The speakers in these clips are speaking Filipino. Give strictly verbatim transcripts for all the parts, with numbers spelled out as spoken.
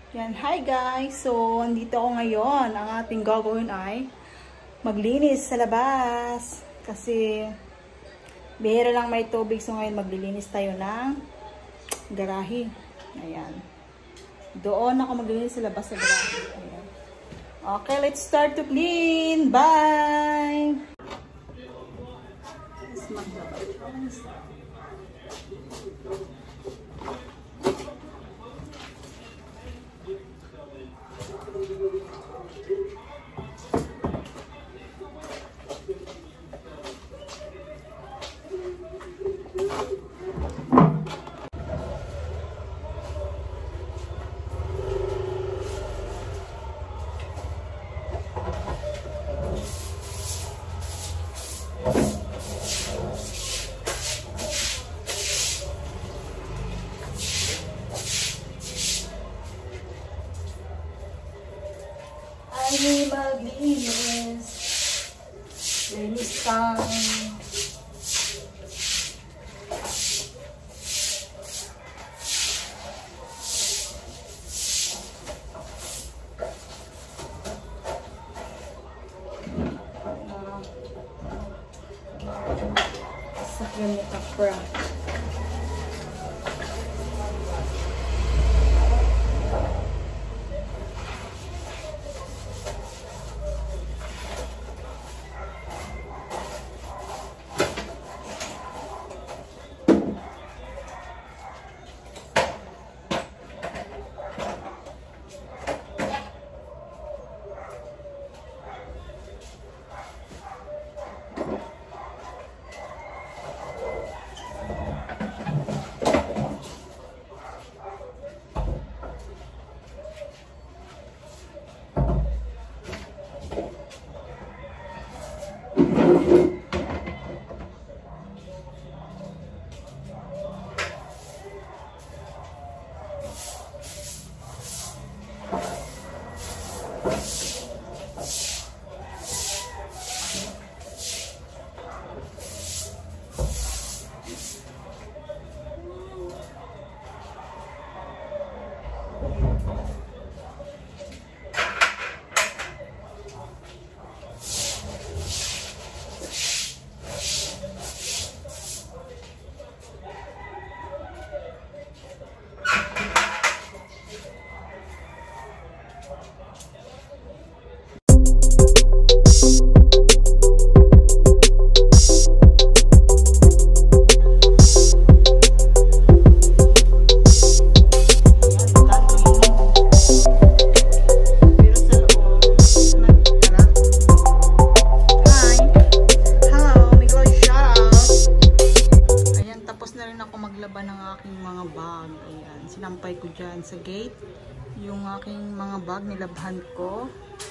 Yan, hi guys! So, andito ako ngayon. Ang ating gagawin ay maglinis sa labas. Kasi, bihira lang may tubig. So, ngayon maglilinis tayo ng garahe. Ayan. Doon ako maglinis sa labas sa garahe. Ayan. Okay, let's start to clean. Bye! Let's maglabay. Ay, maglinis. Linis time. Sakyan mo kapra. Sinampay ko dyan sa gate yung aking mga bag, nilabhan ko.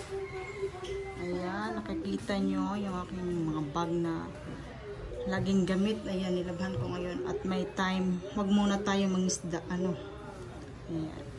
Ayan, nakikita nyo yung aking mga bag na laging gamit. Ayan, nilabhan ko ngayon at may time. Wag muna tayo mangisda, ano. Ayan.